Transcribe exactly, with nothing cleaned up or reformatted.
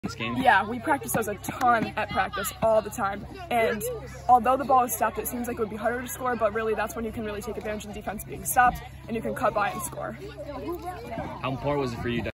this game? Yeah, we practice those a ton at practice all the time. And although the ball is stopped, it seems like it would be harder to score, but really that's when you can really take advantage of the defense being stopped and you can cut by and score. How important was it for you to